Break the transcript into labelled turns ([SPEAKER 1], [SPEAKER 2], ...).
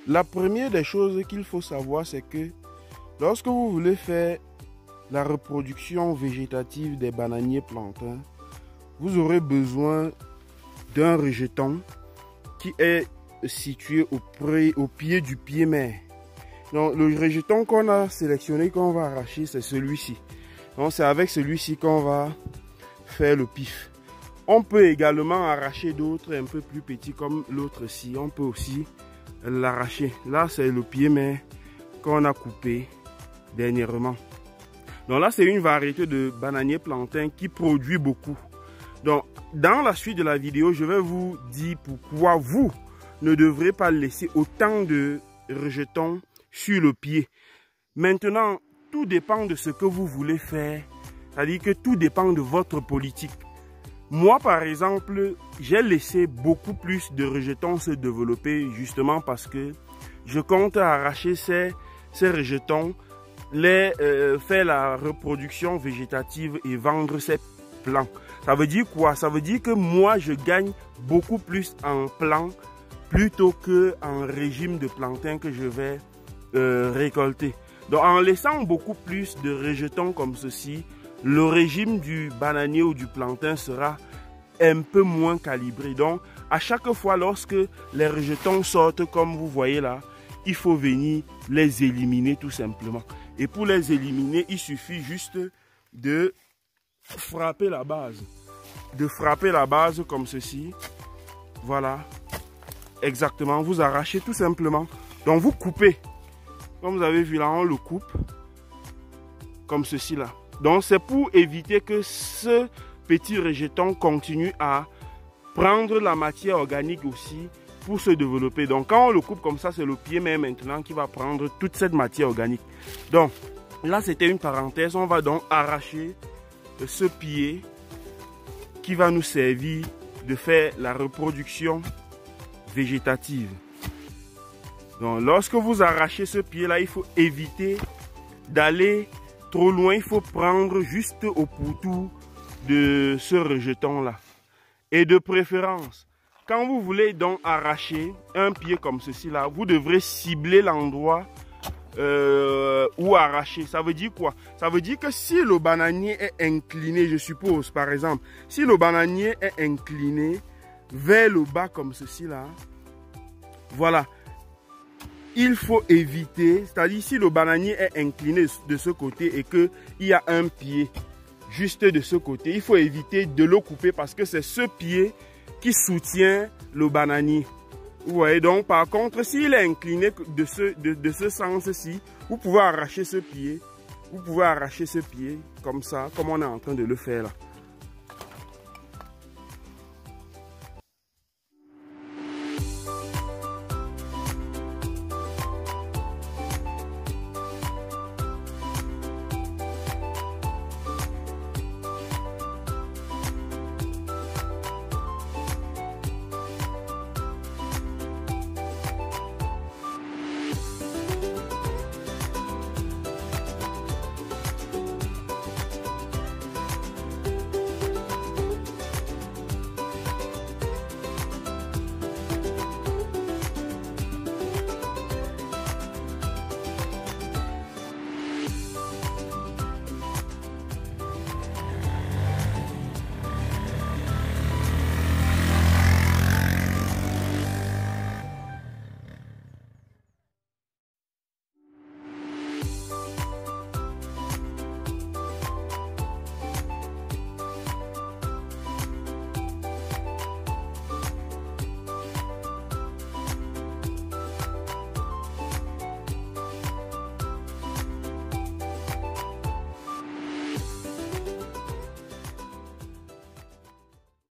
[SPEAKER 1] la première des choses qu'il faut savoir, c'est que lorsque vous voulez faire la reproduction végétative des bananiers plantains, vous aurez besoin d'un rejeton qui est situé au pied du pied mère. Donc le rejeton qu'on a sélectionné, qu'on va arracher, c'est celui-ci. Donc c'est avec celui-ci qu'on va faire le pif. On peut également arracher d'autres un peu plus petits comme l'autre-ci. On peut aussi l'arracher. Là c'est le pied mère qu'on a coupé dernièrement. Donc là c'est une variété de bananier plantain qui produit beaucoup. Donc dans la suite de la vidéo, je vais vous dire pourquoi vous ne devrez pas laisser autant de rejetons sur le pied. Maintenant, tout dépend de ce que vous voulez faire. C'est-à-dire que tout dépend de votre politique. Moi, par exemple, j'ai laissé beaucoup plus de rejetons se développer justement parce que je compte arracher ces rejetons, faire la reproduction végétative et vendre ces plants. Ça veut dire quoi? Ça veut dire que moi, je gagne beaucoup plus en plants plutôt qu'en régime de plantain que je vais récolter. Donc, en laissant beaucoup plus de rejetons comme ceci, le régime du bananier ou du plantain sera un peu moins calibré. Donc, à chaque fois, lorsque les rejetons sortent, comme vous voyez là, il faut venir les éliminer tout simplement. Et pour les éliminer, il suffit juste de frapper la base. De frapper la base comme ceci. Voilà. Exactement. Vous arrachez tout simplement. Donc, vous coupez. Comme vous avez vu là, on le coupe. Comme ceci là. Donc, c'est pour éviter que ce petit rejeton continue à prendre la matière organique aussi pour se développer. Donc, quand on le coupe comme ça, c'est le pied même maintenant qui va prendre toute cette matière organique. Donc, là, c'était une parenthèse. On va donc arracher ce pied qui va nous servir de faire la reproduction végétative. Donc, lorsque vous arrachez ce pied-là, il faut éviter d'aller trop loin. Il faut prendre juste au pourtour de ce rejeton-là. Et de préférence, quand vous voulez donc arracher un pied comme ceci-là, vous devrez cibler l'endroit où arracher. Ça veut dire quoi? Ça veut dire que si le bananier est incliné, je suppose, par exemple, si le bananier est incliné vers le bas comme ceci-là, voilà. Il faut éviter, c'est-à-dire si le bananier est incliné de ce côté et qu'il y a un pied juste de ce côté, il faut éviter de le couper parce que c'est ce pied qui soutient le bananier. Vous voyez, donc par contre, s'il est incliné de ce sens-ci, vous pouvez arracher ce pied. Vous pouvez arracher ce pied comme ça, comme on est en train de le faire là.